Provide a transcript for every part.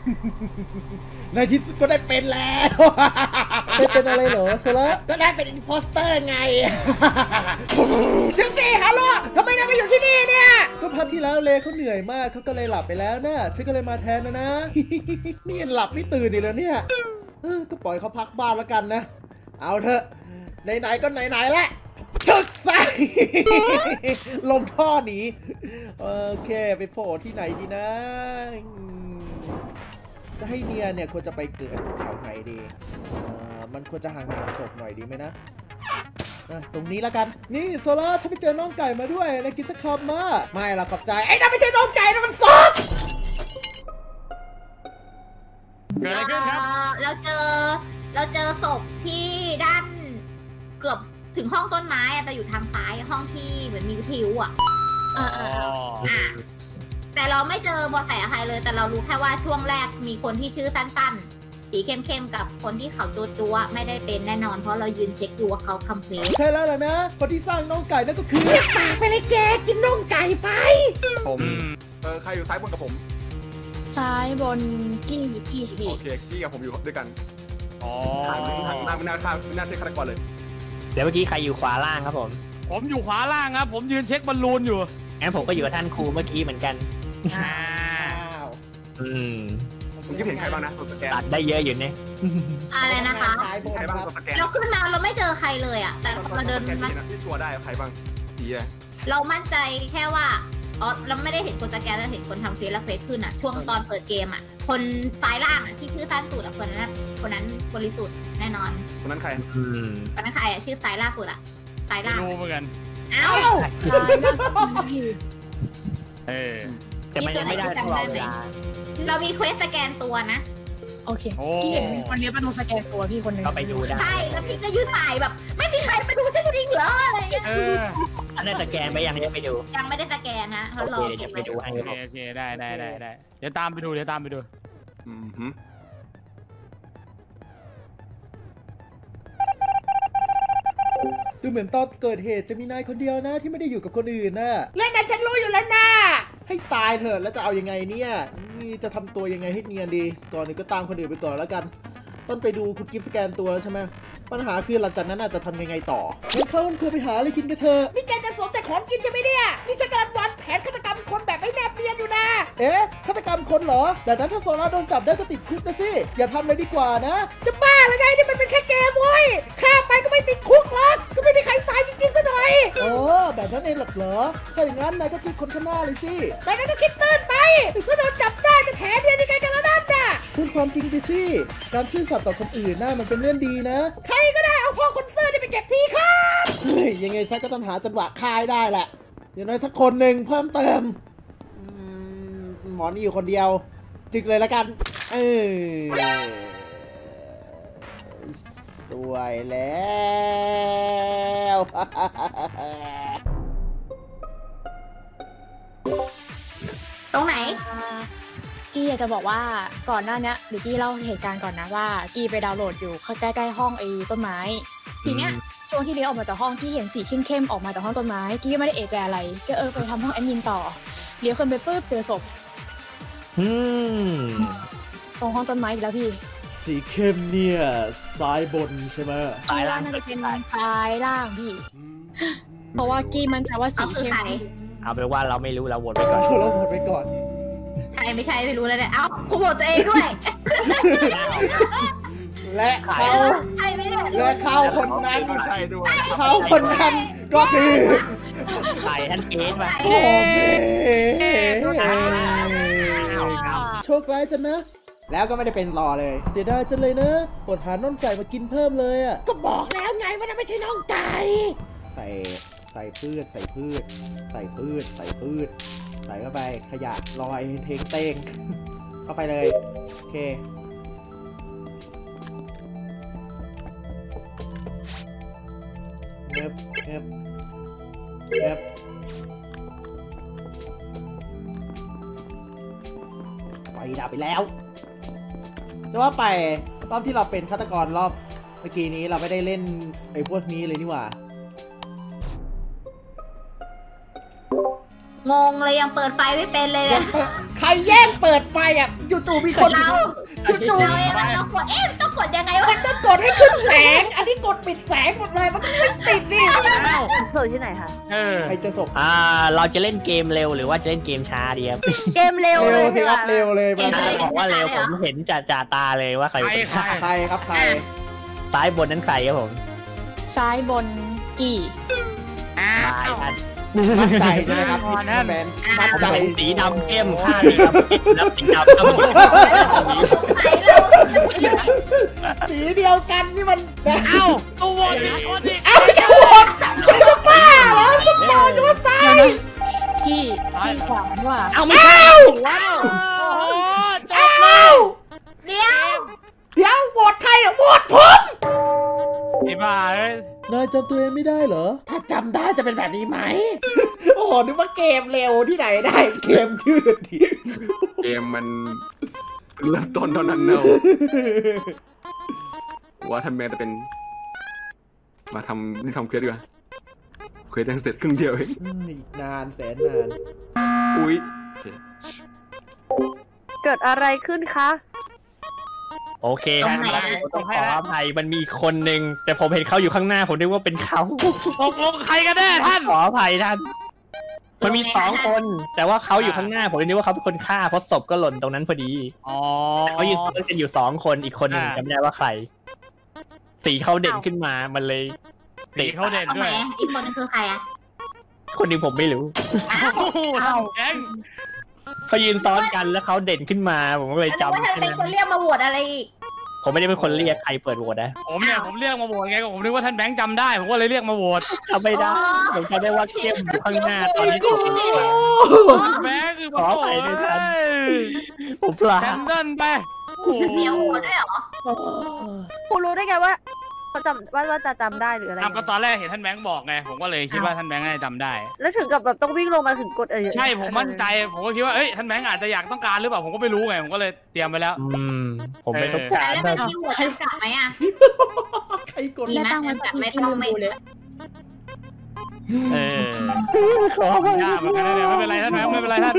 ในที่สุดก็ได้เป็นแล้วเป็นอะไรเหรอโซล่าก็ได้เป็นอินโพสเตอร์ไงถึงสิฮัลโหลทำไมนายไม่อยู่ที่นี่เนี่ยก็พักที่แล้วเลเขาเหนื่อยมากเขาก็เลยหลับไปแล้วนะฉันก็เลยมาแทนนะนี่ยังหลับไม่ตื่นอีกแล้วเนี่ยก็ปล่อยเขาพักบ้านแล้วกันนะเอาเถอะไหนๆก็ไหนๆแล้วจึกใส่ลงท่อหนีโอเคไปโผล่ที่ไหนดีนะจะให้เนียเนี่ยควรจะไปเกิดแถวไหนดีมันควรจะห่างๆศพหน่อยดีไหมนะตรงนี้แล้วกันนี่โซล่าฉันไปเจอน้องไก่มาด้วยนะกินสักคำมาไม่ละขอบใจไอ้นั่นไม่ใช่น้องไก่นะมันศพเกิดอะไรขึ้นครับเราเจอศพที่ด้านเกือบถึงห้องต้นไม้แต่อยู่ทางซ้ายห้องที่เหมือนมีวิทยุแต่เราไม่เจอเบาะแสใครเลยแต่เรารู้แค่ว่าช่วงแรกมีคนที่ชื่อสั้นๆสีเข้มๆกับคนที่เขาจัวไม่ได้เป็นแน่นอนเพราะเรายืนเช็คดูว่าเขาคัมเพลสใช่แล้วล่ะนะคนที่สร้างน้องไก่นั่นก็คือปากไปเลยแกกินน้องไก่ไปผมใครอยู่ซ้ายบนกับผมซ้ายบนกี้พี่โอเคกี้กับผมอยู่ด้วยกันไม่น่าเช็คฆาตกรเลยเดี๋ยวเมื่อกี้ใครอยู่ขวาล่างครับผมอยู่ขวาล่างครับผมยืนเช็คบอลลูนอยู่งั้นผมก็อยู่กับท่านครูเมื่อกี้เหมือนกันผมคิดเห็นใครบ้างนะตัวสแกนตัดได้เยอะอยู่เนี่ยอะไรนะคะใครบ้างตัวสแกนเราขึ้นมาเราไม่เจอใครเลยอ่ะแต่เราเดินมาที่ชัวร์ได้ใครบ้างสีเรามั่นใจแค่ว่าเราไม่ได้เห็นคนสแกนเราเห็นคนทำเฟซและเฟซขึ้นอ่ะช่วงตอนเปิดเกมอ่ะคนซ้ายล่างที่ชื่อสั้นสุดอ่ะคนนั้นบริสุทธิ์แน่นอนคนนั้นใครคนนั้นใครอ่ะชื่อซ้ายล่าสุดอ่ะซ้ายล่างรู้เหมือนกันเอ้าแต่มันยังไม่ได้ทั้งเรามีเควสสแกนตัวนะโอเคพี่เห็นมีคนเลี้ยงประตูสแกนตัวพี่คนนึงก็ไปดูได้ใช่แล้วพี่ก็ยืดสายแบบไม่มีใครไปดูจริงๆเหรออะไรเงี้ยอันนั้นสแกนไปยังไม่ดูยังไม่ได้สแกนนะเขารอเก็บไปดูให้โอเคได้เดี๋ยวตามไปดูดูเหมือนตอนเกิดเหตุจะมีนายคนเดียวนะที่ไม่ได้อยู่กับคนอื่นน่ะและนั้นฉันรู้อยู่แล้วนะให้ตายเถอะแล้วจะเอายังไงเนี่ยนี่จะทำตัวยังไงให้เนียนดีก่อนนึงก็ตามคนอื่นไปก่อนแล้วกันต้นไปดูคุณกิฟต์สแกนตัวใช่ไหมปัญหาคือหลังจากนั้นจะทำยังไงต่องั้นเขาควรไปหาอะไรกินกันเถอะนี่แกจะสนแต่ของกินใช่ไหมเนี่ยนี่ฉันกำลังวางแผนฆาตกรรมคนแบบไม่แนบเนียนอยู่นะฆาตกรรมคนเหรอแบบนั้นถ้าโซล่าโดนจับได้ก็ติดคุกนะสิอย่าทำเลยดีกว่านะจะบ้าหรือไงนี่มันเป็นแค่เกมเว้ยฆ่าไปก็ไม่ติดคุกหรอกก็ไม่มีใครตายจริงๆซะหน่อยแบบนั้นเองเหรอถ้าอย่างนั้นนายก็จี้คนข้างหน้าเลยสิแบบนั้นก็คิดตื่นไปถ้าโดนจับได้จะแถเดียวยังไงกันแล้วนั่นน่ะพูดความจริงไปสิการซื่อสัตย์ต่อคนอื่นน่ะมันเป็นเรื่องดีนะใครก็ได้เอาพ่อคนซื่อไปเก็บทีครับยังไงซะก็ต้องหาจังหวะคายได้แหละอย่างน้อยสักคนหนึ่งเพิ่มเติมหมอนี่อยู่คนเดียวจึกเลยละกันสวยแล้วตรงไหนกี้อยากจะบอกว่าก่อนหน้านี้เดี๋ยวกี้เล่าเหตุการณ์ก่อนนะว่ากี้ไปดาวน์โหลดอยู่ใกล้ๆห้องไอ้ต้นไม้ทีเนี้ยช่วงที่เลี้ยวออกมาจากห้องที่เห็นสีเข้มๆออกมาจากห้องต้นไม้กี้ก็ไม่ได้เอะใจอะไรก็ไปทำห้องแอดมินต่อเลี้ยวขึ้นไปปุ๊บเจอศพตรงห้องต้นไม้อีกแล้วพี่สีเข้มเนี่ยซ้ายบนใช่ไหมซ้ายล่างน่าจะเป็นซ้ายล่างพี่เพราะว่ากี้มันจะว่าสีเข้มเอาเป็นว่าเราไม่รู้เราโหวตไปก่อนเราโหวตไปก่อนใช่ไม่ใช่ไม่รู้แล้วเนี่ยเอ้าคุณโหวตตัวเองด้วยและเขาคนนั้นเขาคนนั้นก็คือใครท่านเกณฑ์มาโชคร้ายจังนะแล้วก็ไม่ได้เป็นรอเลยเสียดายจังเลยนะอดหาน้องไก่มากินเพิ่มเลยอ่ะก็บอกแล้วไงว่านั่นไม่ใช่น้องไก่ใส่พืชใส่เข้าไปขยะลอยเทงเต้งเข้าไปเลยโอเคเงียบไปดับไปแล้วจะว่าไปรอบที่เราเป็นฆาตกรรอบเมื่อกี้นี้เราไม่ได้เล่นไอ้พวกนี้เลยนี่หว่างงเลยยังเปิดไฟไม่เป็นเลยเนี่ยฆใครแย่งเปิดไฟอ่ะจู่ๆมีคนจู่เราเองเรากดต้องกดยังไงวะมันต้องกดให้ขึ้นแสง อันนี้กดปิดแสงหมดเลยมันก็ไม่ติดนี่เปิดที่ไหนคะใครจะส่งเราจะเล่นเกมเร็วหรือว่าจะเล่นเกมช้าดีครับเกมเร็วเร็เลวย สิครับเร็วเลยมันบอกว่าเร็วผมเห็นจ่าตาเลยว่าใครเป็นใครครับใครซ้ายบนนั้นใครครับผมซ้ายบนกี่ซ้ายท่านมั่นใจใช่ไหมครับพี่แมนมั่นใจผมสีดำเข้มข้างสีดำเข้มแล้วสีดำทั้งหมดสีเดียวกันนี่มันเอ้าตัวโหวตอีกคนอีกเอาจะโหวตจะบ้าเหรอจะบอกจะว่าซ้ายกี่ขวาว่ะเอาไม่ใช่ว้าวโอ้โหจบเอาเดี๋ยวเดี๋ยวโหวตใครอ่ะโหวตผมไอ้บ้าเอ้ยนายจำตัวเองไม่ได้เหรอถ้าจำได้จะเป็นแบบนี้ไหมโอ้โหนึกว่าเกมเร็วที่ไหนได้เกมยืดดิเกมมันเริ่มต้นเท่านั้นเนอะว่าท่านแม่จะเป็นมาทำเควสดีกว่าเควสยังเสร็จครึ่งเดียวเองอีกนานแสนนานอุ้ยเกิดอะไรขึ้นคะโอเคครับต้องขออภัยมันมีคนหนึ่งแต่ผมเห็นเขาอยู่ข้างหน้าผมนึกว่าเป็นเขาตกลงใครกันแน่ท่านขออภัยท่านมันมี2 คน แต่ว่าเขาอยู่ข้างหน้าผมเลยนึกว่าเขาเป็นคนฆ่าเพราะศพก็หล่นตรงนั้นพอดีอ๋อเขายืนต้นกันอยู่2 คนอีกคนหนึ่งจำไม่ได้ว่าใครสีเขาเด่นขึ้นมามันเลยสีเขาเด่นทำด้ไมวยอีกคนนึงคือใครอะคนหนึ่งผมไม่รู้เอ้าแองเขายืนซ้อนกันแล้วเขาเด่นขึ้นมาผมก็เลยแล้วว่าจำท่านเป็นคนเรียกมาโหวตอะไรอีกผมไม่ได้เป็นคนเรียกใครเปิดโหวตนะผมเรียกมาโหวตไงก็ผมนึกว่าท่านแบงค์จำได้ผมก็เลยเรียกมาโหวตจำไม่ได้ผมจำได้ว่าเข้มอยู่ข้างหน้าตอนนี้ผมแบงค์คือขออภัยด้วยท่าน ผมพลาแคดนเดิลไปโอ้โหเดี๋ยวโหวตด้วยเหรอคุณรู้ได้ไงว่าเขาจำว่าจะจำได้หรืออะไรก็ตอนแรกเห็นท่านแบงค์บอกไงผมก็เลยคิดว่าท่านแบงค์น่าจะจำได้แล้วถึงกับแบบต้องวิ่งลงมาถึงกดใช่ผมมั่นใจผมก็คิดว่าเอ้ยท่านแบงค์อาจจะอยากต้องการหรือเปล่าผมก็ไม่รู้ไงผมก็เลยเตรียมไปแล้วผมไม่ต้องการแล้วมันมีโหวตกันกลับไหมอะใครกดดีนะตั้งไว้แบบไม่ที่ต้องลืมไม่ดูเลยขออภัยยากเหมือนกันเนี่ยไม่เป็นไรท่านแบงค์ไม่เป็นไรท่าน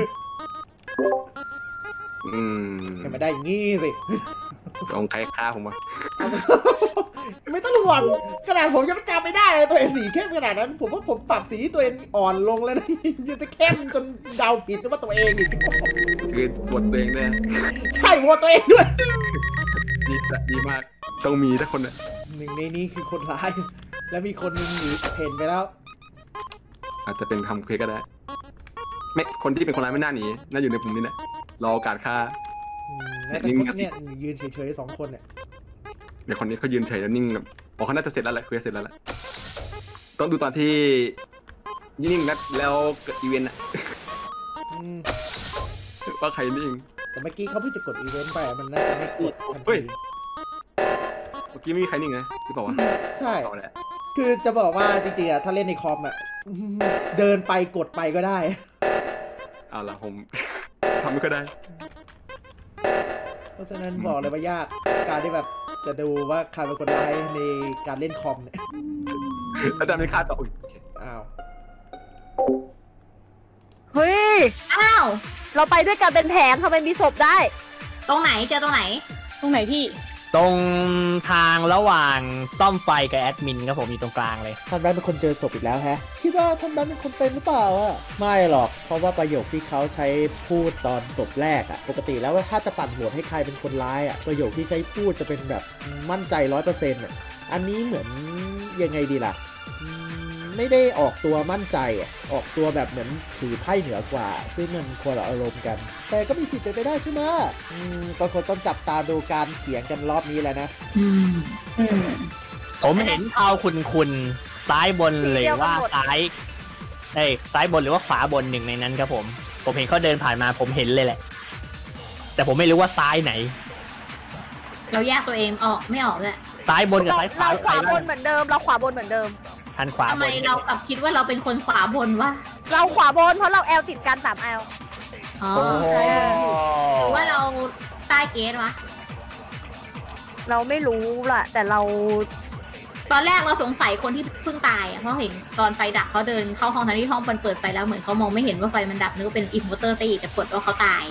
ให้มาได้อย่างงี้สิต้องใครฆ่าผมวะไม่ต้องห่วงขนาดผมยังจำไม่ได้เลยตัวเองสีเข้มขนาดนั้น ผมว่าผมปรับสีตัวเองอ่อนลงแล้วนะยังจะเข้มจนเดาผิดว่าตัวเองอีกคือบทตัวเองเนี่ยใช่โหวตตัวเองด้วยดีมาก ต้องมีสักคนน่ะหนึ่งในนี้คือคนร้าย และมีคนหนึงหนีเห็นไปแล้วอาจจะเป็นทำเควสก็ได้ไม่คนที่เป็นคนร้ายไม่น่าหนีน่าอยู่ในปุ่มนี้แหละรอโอกาสฆ่าแล้วแต่คนเนี่ยยืนเฉยๆ2 คนเนี่ยเดี๋ยวคนนี้เขายืนเฉยแล้วนิ่งแบบอ๋อเขาน่าจะเสร็จแล้วแหละเควสเสร็จแล้วแหละต้องดูตอนที่นิ่งๆนัดแล้วเกิดอีเวนต์อะอืมว่าใครนิ่งแต่เมื่อกี้เขาเพิ่งจะกดอีเวนต์ไปมันน่าจะไม่กดทันเฮ้ทีย เมื่อกี้ไม่มีใครนิ่งนะที่บอกว่าใช่เอาแหละคือจะบอกว่าจริงๆอะถ้าเล่นในคอมอะเดินไปกดไปก็ได้เอาละผม ทำไม่ค่อยได้เพราะฉะนั้นบอกเลยว่ายากการที่แบบจะดูว่าใครเป็นคนร้ายในการเล่นคอมเนี่ยแล้วจะไม่ฆ่าต่ออุ๊ยโอเคอ้าวเฮ้ยอ้าวเราไปด้วยกันเป็นแผงทำไมมีศพได้ตรงไหนเจอตรงไหนตรงไหนพี่ตรงทางระหว่างซ่อมไฟกับแอดมินครับผมอยู่ตรงกลางเลยท่านแบงค์เป็นคนเจอศพอีกแล้วแฮะคิดว่าท่านแบงค์เป็นคนเป็นหรือเปล่าอะไม่หรอก เพราะว่าประโยคที่เขาใช้พูดตอนศพแรกอะปกติแล้วว่าถ้าจะปั่นโหวตให้ใครเป็นคนร้ายอะประโยคที่ใช้พูดจะเป็นแบบมั่นใจ100%อะอันนี้เหมือนยังไงดีล่ะไม่ได้ออกตัวมั่นใจอะออกตัวแบบเหมือนถือไพ่เหนือกว่า ซึ่งมันคนละอารมณ์กัน แต่ก็มีสิทธิ์เป็นไปได้ใช่ไหมก็คงต้องจับตาดูการเถียงกันรอบนี้แหละนะผมเห็นเท้าคุณซ้ายบนหรือว่าซ้ายบนหรือว่าขวาบนหนึ่งในนั้นครับผมเห็นเขาเดินผ่านมาผมเห็นเลยแหละ แต่ผมไม่รู้ว่าซ้ายไหนเราแยกตัวเองออกไม่ออกเลยซ้ายบนกับซ้ายขวาเราขวาบนเหมือนเดิม เราขวาบนเหมือนเดิมทันขวาทำบไมนเรากลับคิดว่าเราเป็นคนขวาบนวะเราขวาบนเพราะเราแอลติดกัน3แอลอ๋อโอ้โหหรือว่าเราใต้เกตวะเราไม่รู้ล่ะ แต่เราตอนแรกเราสงสัยคนที่เพิ่งตายอ่ะเพราะเห็นตอนไฟดับเขาเดินเข้าห้องทั้งที่ห้องเปิดไฟแล้วเหมือนเขามองไม่เห็นว่าไฟมันดับนึกว่าเป็นอินเวอร์เตอร์ซะอีกแต่กดว่าเขาตาย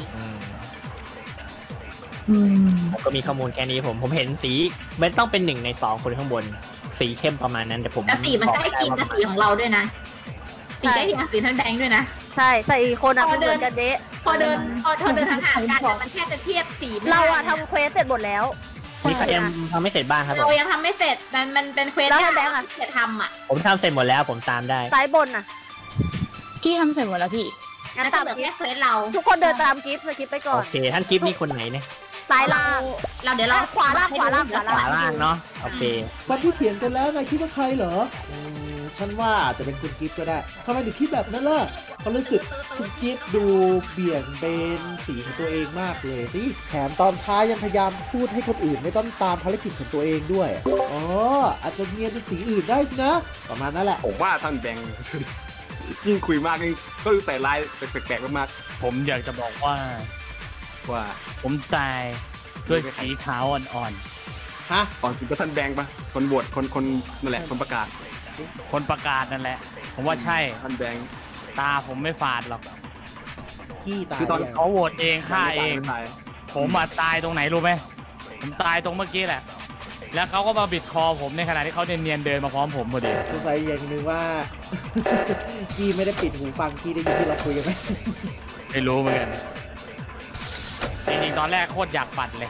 ผมก็มีข้อมูลแค่นี้ผมเห็นสีมันต้องเป็น1 ใน 2คนข้างบนสีเข้มประมาณนั้นแต่ผมแต่สีมันใกล้เคียงกับสีของเราด้วยนะสีใกล้เคียงกับสีท่านแบงค์ด้วยนะใช่ใส่อีกคนอ่ะมันเหมือนกันเดะพอเดินห่างๆกันมันแค่จะเทียบสีเราอะทำเควสเสร็จหมดแล้วมีใครยังทำไม่เสร็จบ้างครับผมเรายังทำไม่เสร็จมันเป็นเควสแล้วที่ท่านแบงค์อะจะทำอ่ะผมทำเสร็จหมดแล้วผมตามได้ซ้ายบนน่ะกี้ทำเสร็จหมดแล้วพี่งั้นแล้วตาก็มเหลือกิแค่ฟต์เควสเราทุกคนเดินตามกิฟต์สกิปไปก่อโอน เคท่านกิฟต์นี่คนไหนเนี่ยซ้ายล่างเราเดี๋ยวเราขวาล่างขวาล่างเนาะโอเควันที่เถียงกันแล้วนายคิดว่าใครเหรอฉันว่าอาจจะเป็นคุณกิฟต์ก็ได้ทำไมถึงคิดแบบนั้นล่ะเขารู้สึกคุณกิฟต์ดูเบี่ยงเบนสีของตัวเองมากเลยสิแถมตอนท้ายยังพยายามพูดให้คนอื่นไม่ต้องตามภารกิจของตัวเองด้วยอ๋ออาจจะเนียนเป็นสีอื่นได้สินะประมาณนั้นแหละผมว่าท่านแบงค์ยิ่งคุยมากยิ่งก็ใส่ลายแปลกๆมากผมอยากจะบอกว่าๆว่าผมตายด้วยสีขาวอ่อนฮะตอนคุณก็ท่านแบงค์ปะคนบวชคนนั่นแหละคนประกาศๆคนประกาศนั่นแหละ ผมว่าใช่ท่านแบงค์ตาผมไม่ฝาดหรอกขี้ตายคือตอนแล้วเขาโหวตเองฆ่าเองไม่ตายผมมาตายตรงไหนรู้ไหมผมตายตรงเมื่อกี้แหละ แล้วเขาก็มาบิดคอผมในขณะที่เขาเนียนๆเดินมาพร้อมผมพอดีสงสัยอย่างหนึ่งว่า กี้ไม่ได้ปิดหูฟังกี้ได้ยินที่เราคุยกันไหมไม่รู้เหมือนกันจริงๆตอนแรกโคตรอยากปัดเลย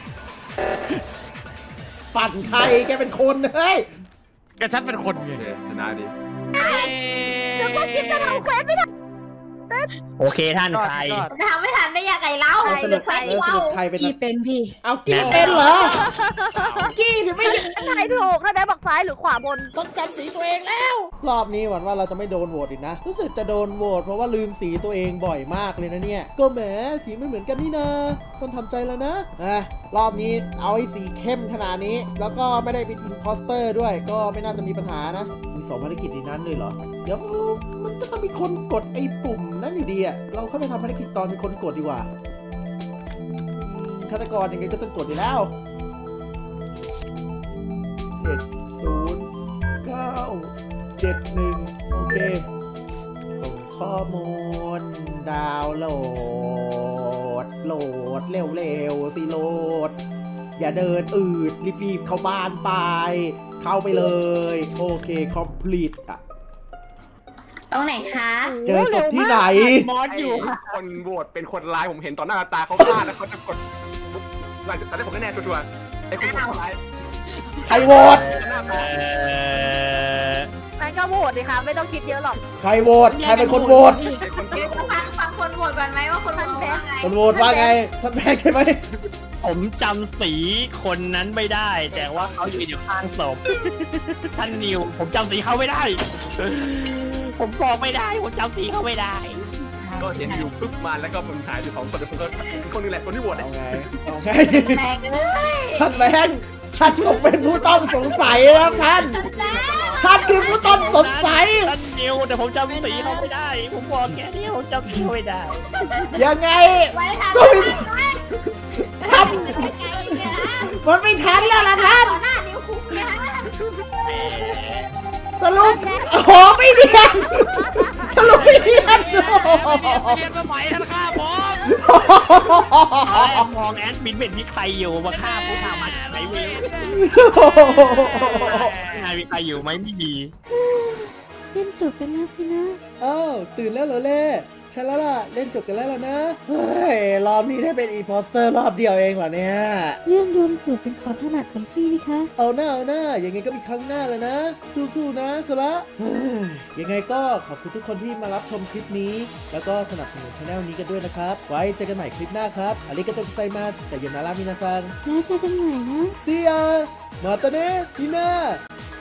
ปั่นใครแกเป็นคนเฮ้ยก็ฉันเป็นคนโอไงเคชนะดิแล้วก็กิฟต์จะทำเควสไม่ได้โอเคท่านใครจะทำไม่ทันได้ยังไงเล่าสรุปใครเป็นกี้เป็นพี่เอากี้เป็นเหรอ กี้ถึงไม่ใครถูกท่านแบงค์บอกซ้ายหรือขวาบนต้องจำสีตัวเองแล้ว รอบนี้หวังว่าเราจะไม่โดนโหวตอีกนะ รู้สึกจะโดนโหวตเพราะว่าลืมสีตัวเองบ่อยมากเลยนะเนี่ย ก็แหมสีไม่เหมือนกันนี่นาต้องทำใจแล้วนะรอบนี้เอาไอ้สีเข้มขนาดนี้ แล้วก็ไม่ได้เป็นอินโพสเตอร์ด้วย ก็ไม่น่าจะมีปัญหานะมี2ภารกิจในนั้นเลยเหรอ เดี๋ยวมันก็ต้องมีคนกดไอ้ปุ่มนั้นอยู่ดีอะเราเข้าไปทำภารกิจตอนมีคนกดดีกว่าฆาตกรยังไงก็ต้องกดอยู่แล้ว70971โอเคส่งข้อมูลดาวน์โหลดเร็วๆสิโหลดอย่าเดินอืดรีบๆเข้าบ้านไปเข้าไปเลยโอเค complete อ่ะตรงไหนคะเจอศพที่ไหนมอสอยู่คนโหวตเป็นคนร้ายผมเห็นต่อหน้าตาเขาฆ่าแล้วเขาจะกดหลังจากนั้นผมแน่ๆชัวร์ๆไอ้คนโหวตคนร้ายใครโหวตงั้นก็โหวตดิคะไม่ต้องคิดเยอะหรอกใครโหวตใครเป็นคนโหวตไอ้คนเดี๋ยวจะฟังคนโหวตก่อนไหมว่าคนโหวตว่าไงคนโหวตว่าไงท่านแบงค์ใช่ไหมผมจำสีคนนั้นไม่ได้ แต่ว่าเขาอยู่ข้างศพท่านนิวผมจำสีเขาไม่ได้ ผมบอกไม่ได้ผมจำสีเขาไม่ได้ก็เห็นอยู่ปึ๊บมาแล้วก็ผมถ่ายอยู่2คนแล้วผมก็คนนึงแหละคนที่โหวตเอาไงเอาไงแรงเลยท่านแบงค์ท่านตกเป็นผู้ต้องสงสัยแล้วท่านคือผู้ต้องสงสัยท่านนิวแต่ผมจำสีเขาไม่ได้ ผมบอกแค่นี้ผมจำสีเขาไม่ได้ยังไงไว้ทำก็ไม่ทันไกลๆเนี่ยนะมันไม่ทันแล้วล่ะท่านต่อหน้านิ้วคุกเนี่ยนะสรุปโอ้โหไม่เดียนสรุปไม่เดียนเรียนมาใหม่ท่านฆ่าผมตอนแรกมองแอดมินเป็นมีใครอยู่มาฆ่าผู้ทำมันไหนไม่รู้งานมีใครอยู่ไหมไม่มีเล่นจบไปแล้วสินะอ้าวตื่นแล้วเหรอเล่ใช่แล้วล่ะเล่นจบกันแล้วนะเฮ้ยรอบนี้ได้เป็นอีโพสเตอร์รอบเดียวเองเหรอเนี่ยเรื่องโดนขูดเป็นของถนัดของพี่นี่คะเอาหน้ายังไงก็มีครั้งหน้าแล้วนะสู้ๆนะสละเฮ้ยยังไงก็ขอบคุณทุกคนที่มารับชมคลิปนี้ แล้วก็สนับสนุนช anel นี้กันด้วยนะครับไว้เจอกันใหม่คลิปหน้าครับอาริกาโตกุไซมัสไซโยนารามินาซังแล้วเจอกันใหม่นะ See ya มาตาเนะทีน่า